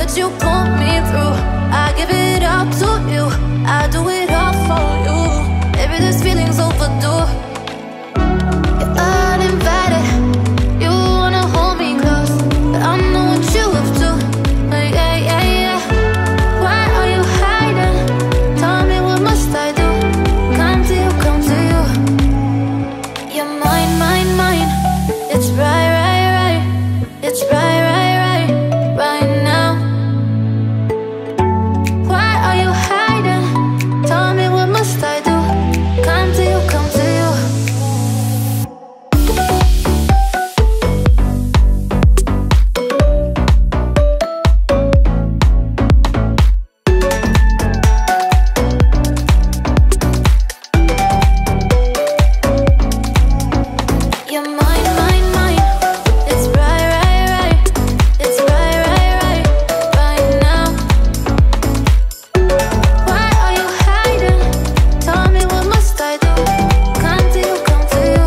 that you pull me through. I give it up to you, I do it all for you. Maybe this feeling's overdue. You're uninvited, you wanna hold me close, but I know what you have to. Yeah, yeah, yeah. Why are you hiding? Tell me, what must I do? Come to you, come to you. You're mine, mine, mine. It's right, right, right. It's right, right, right, right now. Why are you hiding? Tell me, what must I do? Come to you, come to you. You're mine, mine, mine. It's right, right, right. It's right, right, right, right now. Why are you hiding? Tell me, what must I do? Come to you, come to you.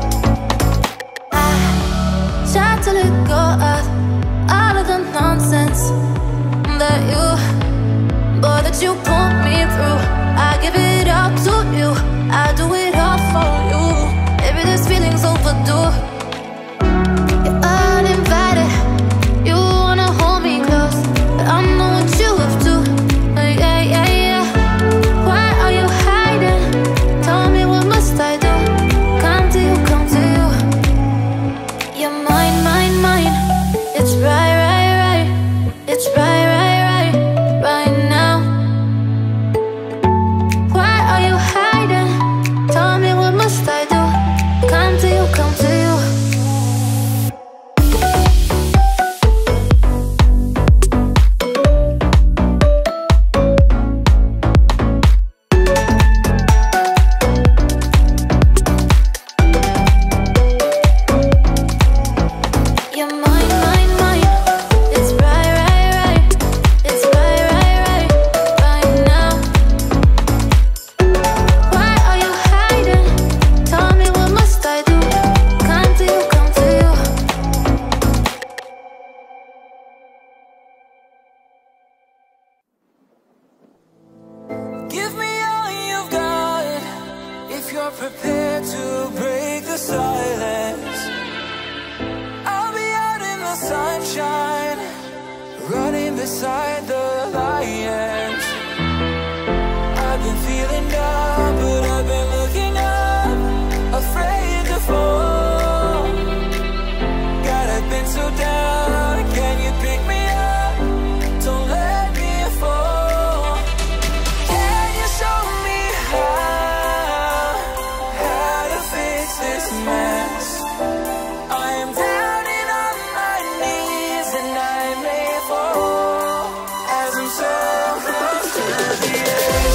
I try to let go of all of the nonsense that you pull me through. I give it up to you, I do it all for you. Maybe this feeling's overdue. You're uninvited, you wanna hold me close, but I know what you have to. Yeah, yeah, yeah. Why are you hiding? Tell me, what must I do? Come to you, come to you. You're mine, mine, mine. It's right, right, right. It's right, right, right, right now. Why are you hiding? Tell me, what must I do? Come to you, come to you. You're mine, mine, mine. It's right, right, right. It's right, right, right, right now. Why are you hiding? Tell me, what must I do? Come to you, come to you. Give me all you've got if you're prepared to break the silence. I'll be out in the sunshine, running beside the lions. I've been feeling down, but I've been looking up, afraid to fall. God, I've been so down, can you pick me up? Don't let me fall. Can you show me how to fix this mess? I am down and on my knees, and I may fall as I'm so close to the edge.